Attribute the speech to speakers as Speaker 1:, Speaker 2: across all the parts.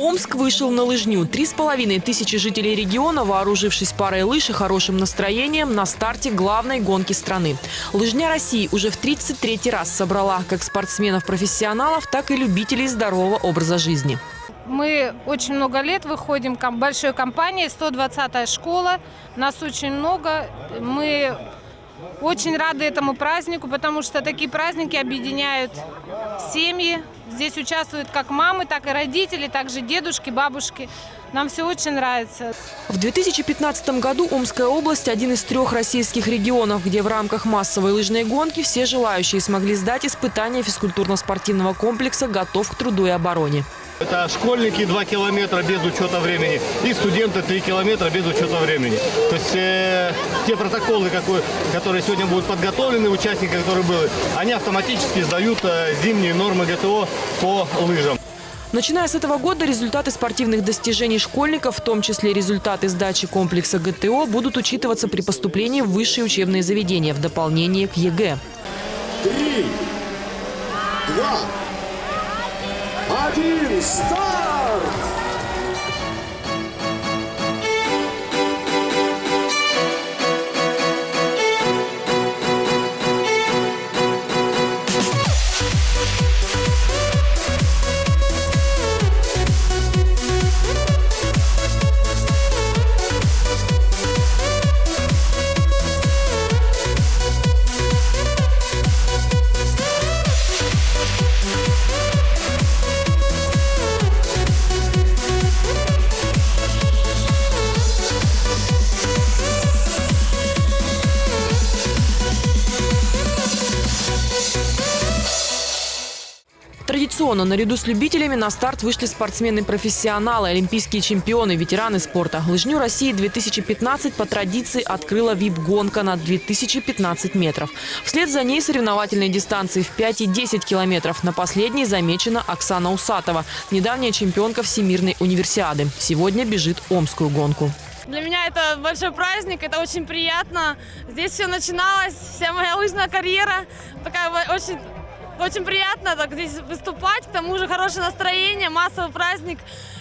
Speaker 1: Омск вышел на лыжню. 3500 жителей региона, вооружившись парой лыж и хорошим настроением, на старте главной гонки страны. Лыжня России уже в 33-й раз собрала как спортсменов-профессионалов, так и любителей здорового образа жизни.
Speaker 2: Мы очень много лет выходим большой компанией, 120-я школа, нас очень много. Мы очень рады этому празднику, потому что такие праздники объединяют семьи. Здесь участвуют как мамы, так и родители, также дедушки, бабушки. Нам все очень нравится.
Speaker 1: В 2015 году Омская область – один из 3 российских регионов, где в рамках массовой лыжной гонки все желающие смогли сдать испытания физкультурно-спортивного комплекса «Готов к труду и обороне».
Speaker 3: Это школьники 2 километра без учета времени и студенты 3 километра без учета времени. То есть те протоколы, которые сегодня будут подготовлены, участники, которые были, они автоматически сдают зимние нормы ГТО по лыжам.
Speaker 1: Начиная с этого года результаты спортивных достижений школьников, в том числе результаты сдачи комплекса ГТО, будут учитываться при поступлении в высшие учебные заведения в дополнение к ЕГЭ.
Speaker 4: 3, 2, 1, старт!
Speaker 1: Традиционно наряду с любителями на старт вышли спортсмены-профессионалы, олимпийские чемпионы, ветераны спорта. Лыжню России 2015 по традиции открыла VIP-гонка на 2015 метров. Вслед за ней соревновательные дистанции в 5 и 10 километров. На последней замечена Оксана Усатова, недавняя чемпионка Всемирной универсиады. Сегодня бежит омскую гонку.
Speaker 5: Для меня это большой праздник, это очень приятно. Здесь все начиналось, вся моя лыжная карьера. Такая очень приятно так здесь выступать, к тому же хорошее настроение, массовый праздник.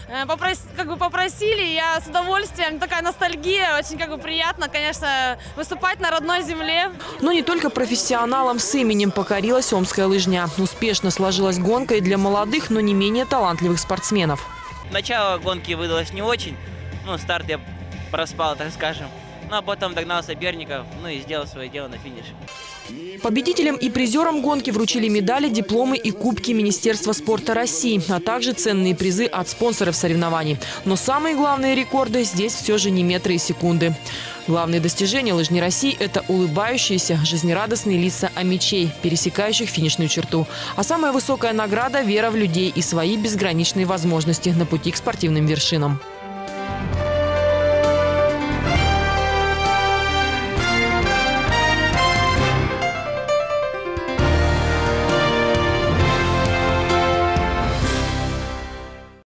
Speaker 5: Попросили, я с удовольствием, такая ностальгия, очень приятно, конечно, выступать на родной земле.
Speaker 1: Но не только профессионалам с именем покорилась омская лыжня. Успешно сложилась гонка и для молодых, но не менее талантливых спортсменов.
Speaker 6: Начало гонки выдалось не очень, старт я проспал, так скажем. А потом догнал соперников, и сделал свое дело на финише.
Speaker 1: Победителям и призерам гонки вручили медали, дипломы и кубки Министерства спорта России, а также ценные призы от спонсоров соревнований. Но самые главные рекорды здесь все же не метры и секунды. Главные достижения лыжни России – это улыбающиеся, жизнерадостные лица омичей, пересекающих финишную черту. А самая высокая награда – вера в людей и свои безграничные возможности на пути к спортивным вершинам.